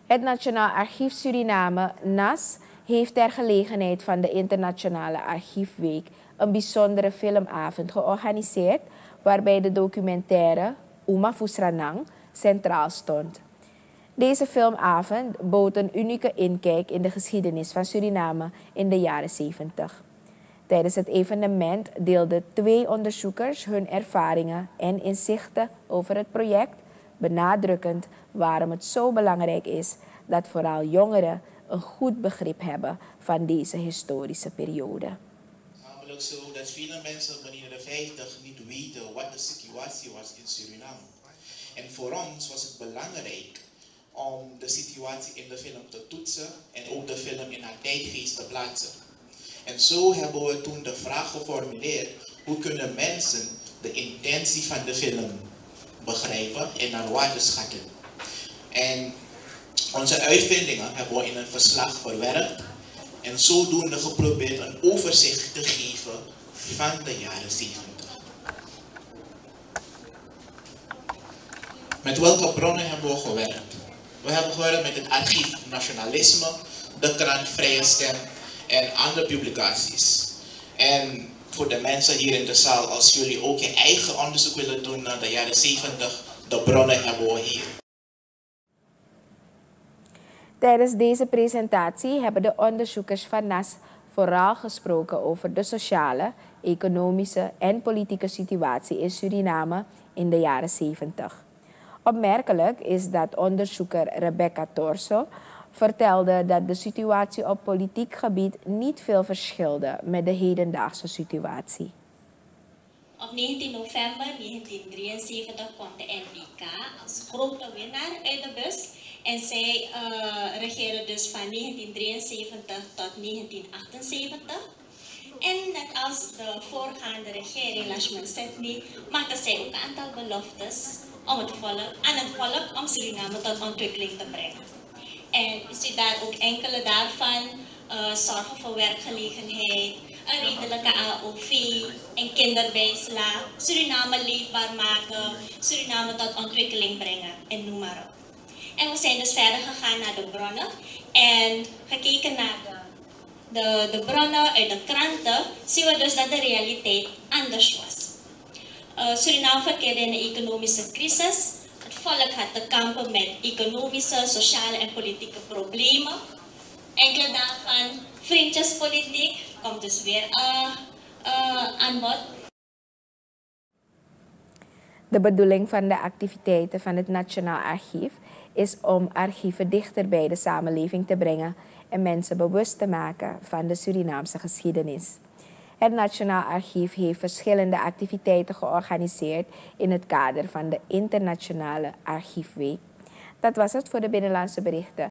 Het Nationaal Archief Suriname, NAS, heeft ter gelegenheid van de Internationale Archiefweek een bijzondere filmavond georganiseerd, waarbij de documentaire Uma Fusranang centraal stond. Deze filmavond bood een unieke inkijk in de geschiedenis van Suriname in de jaren 70. Tijdens het evenement deelden 2 onderzoekers hun ervaringen en inzichten over het project, benadrukkend waarom het zo belangrijk is dat vooral jongeren een goed begrip hebben van deze historische periode. Namelijk zo dat vele mensen wanneer de 50 niet weten wat de situatie was in Suriname. En voor ons was het belangrijk om de situatie in de film te toetsen en ook de film in haar tijdgeest te plaatsen. En zo hebben we toen de vraag geformuleerd: hoe kunnen mensen de intentie van de film begrijpen en naar waarde schatten? En onze uitvindingen hebben we in een verslag verwerkt en zodoende geprobeerd een overzicht te geven van de jaren 70. Met welke bronnen hebben we gewerkt? We hebben gewerkt met het Archief Nationalisme, de krant Vrije Stem en andere publicaties. En voor de mensen hier in de zaal, als jullie ook je eigen onderzoek willen doen naar de jaren 70, de bronnen hebben we hier. Tijdens deze presentatie hebben de onderzoekers van NAS vooral gesproken over de sociale, economische en politieke situatie in Suriname in de jaren 70. Opmerkelijk is dat onderzoeker Rebecca Torso vertelde dat de situatie op politiek gebied niet veel verschilde met de hedendaagse situatie. Op 19 november 1973 kwam de NPK als grote winnaar uit de bus. En zij regeerden dus van 1973 tot 1978. En net als de voorgaande regering, Lashman Setli, maakte zij ook een aantal beloftes aan het volk om Suriname tot ontwikkeling te brengen. En u ziet daar ook enkele daarvan: zorgen voor werkgelegenheid, een redelijke AOV, een kinderbijslag, Suriname leefbaar maken, Suriname tot ontwikkeling brengen en noem maar op. En we zijn dus verder gegaan naar de bronnen en gekeken naar de bronnen uit de kranten, zien we dus dat de realiteit anders was. Suriname verkeerde in een economische crisis. Het volk had te kampen met economische, sociale en politieke problemen. Enkele daarvan vriendjespolitiek komt dus weer aan bod. De bedoeling van de activiteiten van het Nationaal Archief is om archieven dichter bij de samenleving te brengen en mensen bewust te maken van de Surinaamse geschiedenis. Het Nationaal Archief heeft verschillende activiteiten georganiseerd in het kader van de Internationale Archiefweek. Dat was het voor de Binnenlandse Berichten.